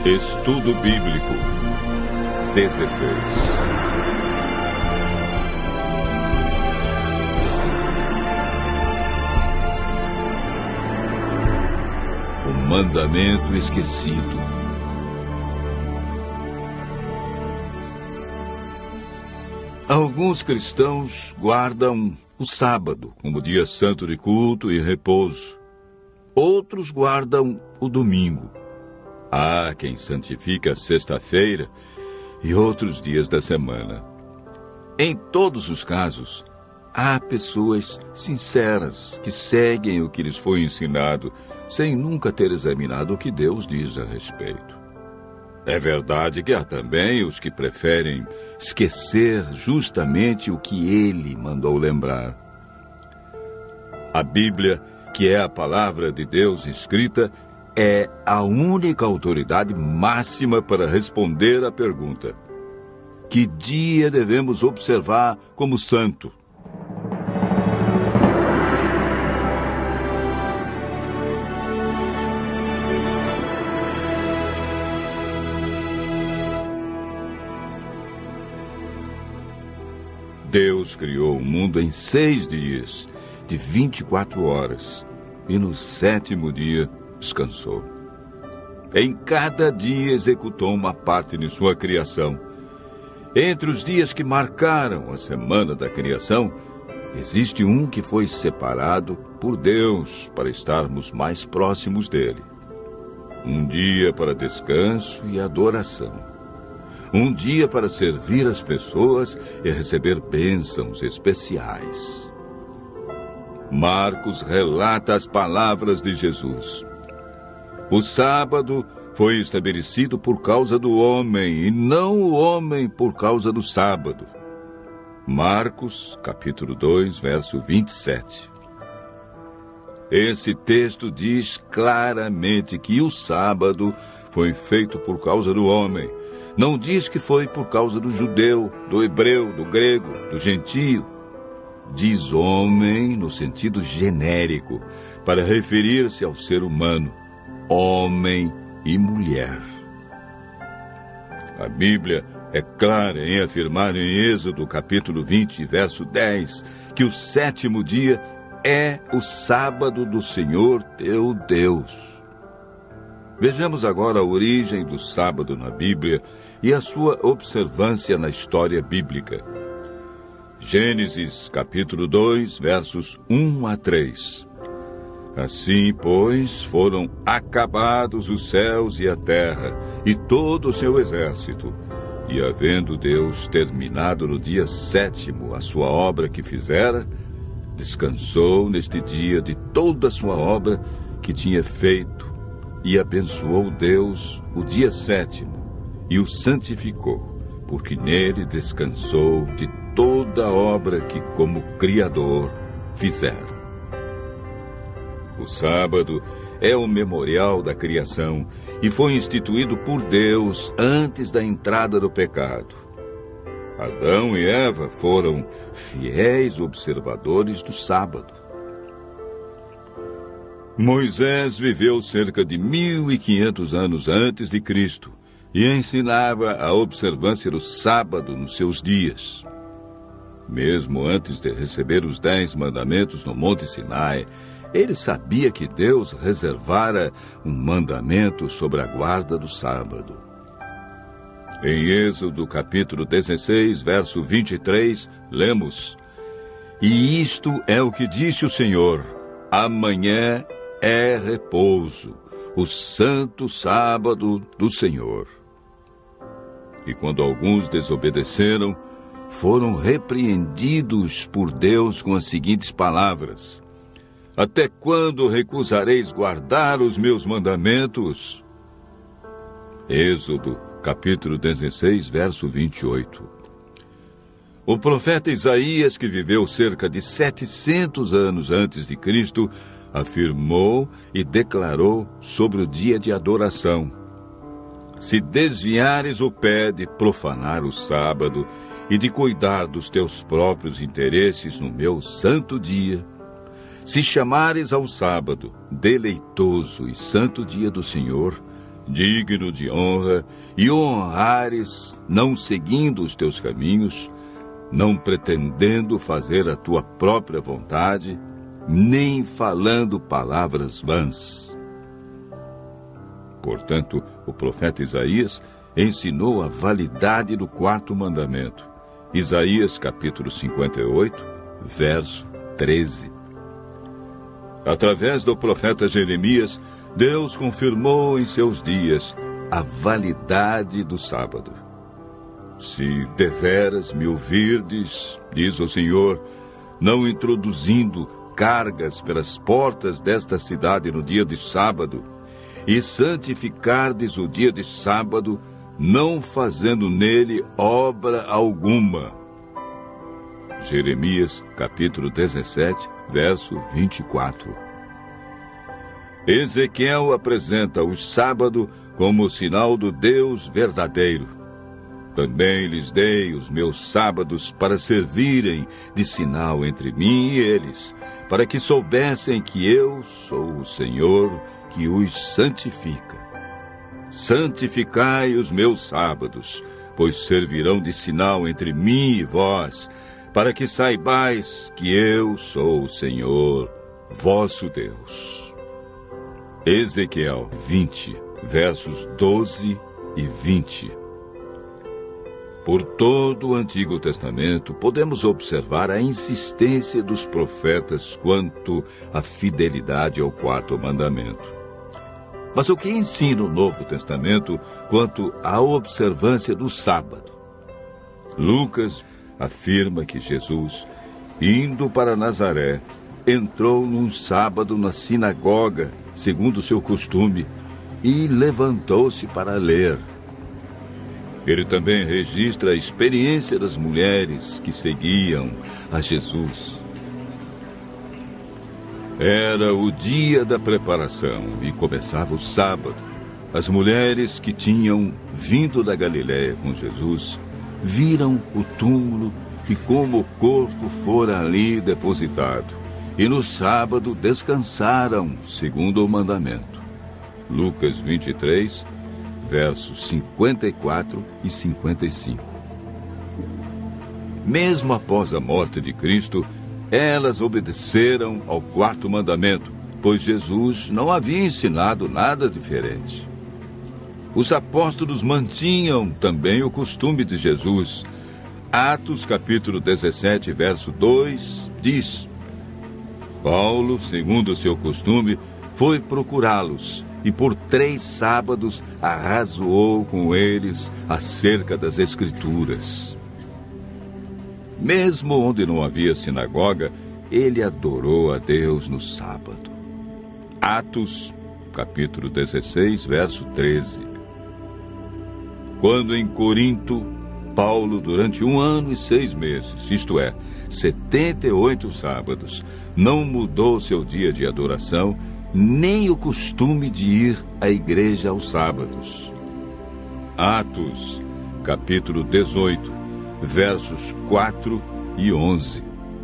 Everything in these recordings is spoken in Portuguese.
Estudo Bíblico 16. O mandamento esquecido. Alguns cristãos guardam o sábado como dia santo de culto e repouso. Outros guardam o domingo. Há quem santifica a sexta-feira e outros dias da semana. Em todos os casos, há pessoas sinceras que seguem o que lhes foi ensinado, sem nunca ter examinado o que Deus diz a respeito. É verdade que há também os que preferem esquecer justamente o que Ele mandou lembrar. A Bíblia, que é a palavra de Deus escrita, é a única autoridade máxima para responder à pergunta: que dia devemos observar como santo? Deus criou o mundo em 6 dias, de 24 horas, e no 7º dia descansou. Em cada dia executou uma parte de sua criação. Entre os dias que marcaram a semana da criação, existe um que foi separado por Deus para estarmos mais próximos dele. Um dia para descanso e adoração. Um dia para servir as pessoas e receber bênçãos especiais. Marcos relata as palavras de Jesus. O sábado foi estabelecido por causa do homem, e não o homem por causa do sábado. Marcos, capítulo 2, verso 27. Esse texto diz claramente que o sábado foi feito por causa do homem. Não diz que foi por causa do judeu, do hebreu, do grego, do gentio. Diz homem no sentido genérico, para referir-se ao ser humano, homem e mulher. A Bíblia é clara em afirmar em Êxodo capítulo 20, verso 10, que o 7º dia é o sábado do Senhor teu Deus. Vejamos agora a origem do sábado na Bíblia e a sua observância na história bíblica. Gênesis capítulo 2, versos 1 a 3. Assim, pois, foram acabados os céus e a terra, e todo o seu exército. E havendo Deus terminado no dia 7º a sua obra que fizera, descansou neste dia de toda a sua obra que tinha feito, e abençoou Deus o dia 7º, e o santificou, porque nele descansou de toda a obra que, como Criador, fizera. O sábado é o memorial da criação e foi instituído por Deus antes da entrada do pecado. Adão e Eva foram fiéis observadores do sábado. Moisés viveu cerca de 1500 anos antes de Cristo e ensinava a observância do sábado nos seus dias. Mesmo antes de receber os 10 mandamentos no Monte Sinai, ele sabia que Deus reservara um mandamento sobre a guarda do sábado. Em Êxodo capítulo 16, verso 23, lemos: E isto é o que disse o Senhor: amanhã é repouso, o santo sábado do Senhor. E quando alguns desobedeceram, foram repreendidos por Deus com as seguintes palavras: Até quando recusareis guardar os meus mandamentos? Êxodo, capítulo 16, verso 28. O profeta Isaías, que viveu cerca de 700 anos antes de Cristo, afirmou e declarou sobre o dia de adoração: Se desviares o pé de profanar o sábado e de cuidar dos teus próprios interesses no meu santo dia, se chamares ao sábado deleitoso e santo dia do Senhor, digno de honra, e o honrares, não seguindo os teus caminhos, não pretendendo fazer a tua própria vontade, nem falando palavras vãs. Portanto, o profeta Isaías ensinou a validade do quarto mandamento. Isaías capítulo 58, verso 13. Através do profeta Jeremias, Deus confirmou em seus dias a validade do sábado. Se deveras me ouvirdes, diz o Senhor, não introduzindo cargas pelas portas desta cidade no dia de sábado, e santificardes o dia de sábado, não fazendo nele obra alguma. Jeremias, capítulo 17, verso 24. Ezequiel apresenta o sábado como sinal do Deus verdadeiro. Também lhes dei os meus sábados para servirem de sinal entre mim e eles, para que soubessem que eu sou o Senhor que os santifica. Santificai os meus sábados, pois servirão de sinal entre mim e vós, para que saibais que eu sou o Senhor, vosso Deus. Ezequiel 20, versos 12 e 20. Por todo o Antigo Testamento, podemos observar a insistência dos profetas quanto à fidelidade ao quarto mandamento. Mas o que ensina o Novo Testamento quanto à observância do sábado? Lucas afirma que Jesus, indo para Nazaré, entrou num sábado na sinagoga, segundo o seu costume, e levantou-se para ler. Ele também registra a experiência das mulheres que seguiam a Jesus. Era o dia da preparação e começava o sábado. As mulheres que tinham vindo da Galiléia com Jesus viram o túmulo e como o corpo fora ali depositado. E no sábado descansaram, segundo o mandamento. Lucas 23, versos 54 e 55. Mesmo após a morte de Cristo, elas obedeceram ao quarto mandamento, pois Jesus não havia ensinado nada diferente. Os apóstolos mantinham também o costume de Jesus. Atos capítulo 17, verso 2, diz: Paulo, segundo o seu costume, foi procurá-los e por 3 sábados arrazoou com eles acerca das Escrituras. Mesmo onde não havia sinagoga, ele adorou a Deus no sábado. Atos, capítulo 16, verso 13. Quando em Corinto, Paulo, durante 1 ano e 6 meses, isto é, 78 sábados, não mudou seu dia de adoração, nem o costume de ir à igreja aos sábados. Atos, capítulo 18, versos 4 e 11.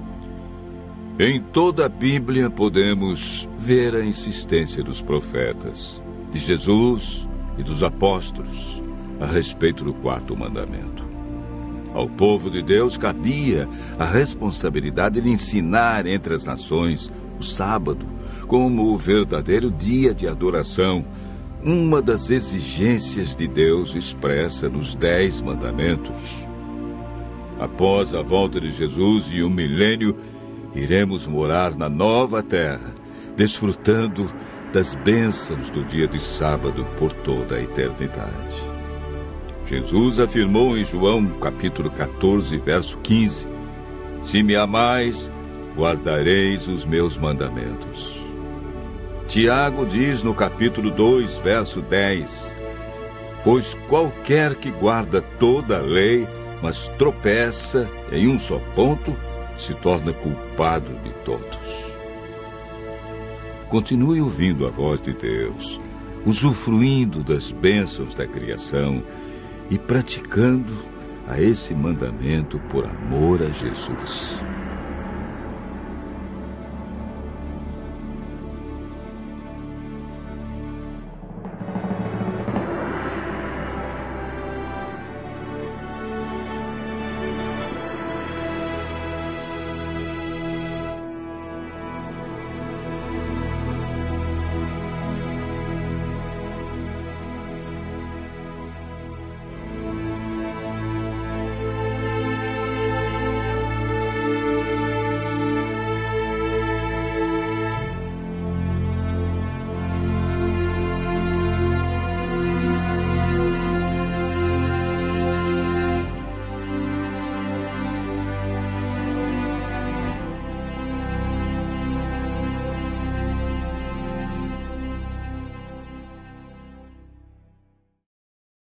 Em toda a Bíblia podemos ver a insistência dos profetas, de Jesus e dos apóstolos, a respeito do quarto mandamento. Ao povo de Deus cabia a responsabilidade de ensinar entre as nações o sábado como o verdadeiro dia de adoração, uma das exigências de Deus expressa nos 10 mandamentos. Após a volta de Jesus e o milênio, iremos morar na nova terra, desfrutando das bênçãos do dia de sábado por toda a eternidade. Jesus afirmou em João capítulo 14, verso 15: Se me amais, guardareis os meus mandamentos. Tiago diz no capítulo 2, verso 10: Pois qualquer que guarda toda a lei, mas tropeça em um só ponto, se torna culpado de todos. Continue ouvindo a voz de Deus, usufruindo das bênçãos da criação e praticando a esse mandamento por amor a Jesus.